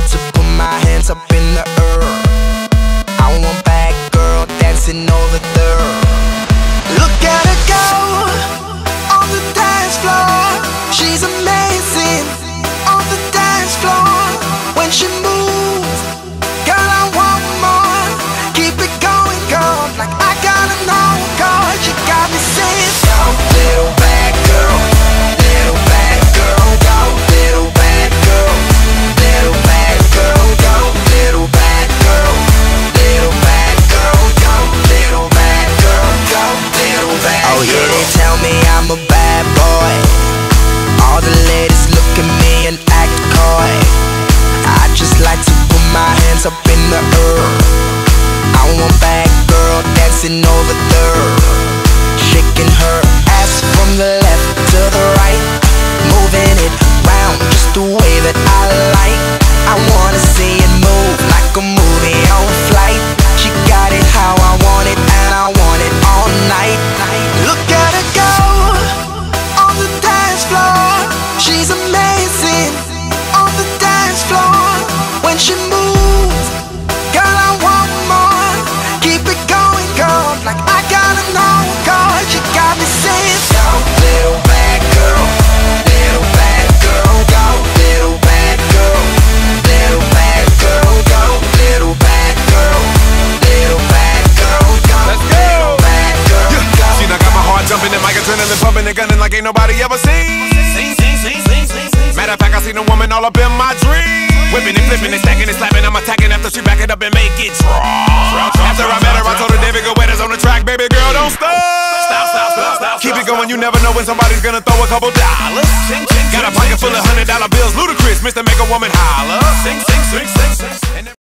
like to put my hands up in the air. I want bad girl dancing over there. Look at her go on the dance floor. She's amazing on the dance floor. When she moves, girl, I want more. Keep it going, girl, like I gotta know, girl. You got me saying, go, little bad girl, little bad girl, go, little bad girl, little bad girl, go, little bad girl, little bad girl, go, little bad girl, go, little bad girl. Oh yeah, they tell me I'm a bad boy. All the ladies look at me and act coy. I just like to put my hands up in the air. I want bad girl dancing over there, shaking her ass from the left to the right, moving it round just the way that I like. I wanna see it move like a movie on flight. She got it how I want it, and I want it all night. Look at her go on the dance floor. She's amazing on the dance floor. When she moves, girl, I want more. Keep it going, girl, like I gotta know, girl. You got me saying, go, little bad girl, little bad girl, go, little bad girl, little bad girl, go, little bad girl, little bad girl, go, little bad girl, go. See, I got my heart jumping and mic adrenaline pumping and gunning like ain't nobody ever seen. Matter of fact, I seen a woman all up in my dream, whipping and flipping and stacking and slapping. I'm attacking after she back it up and make it drop. After I met her, I told her David Guetta's on the track. Baby girl, don't stop. Keep it going, you never know when somebody's gonna throw a couple dollars. Got a pocket full of $100 bills, ludicrous, Mr. Make a Woman Holler.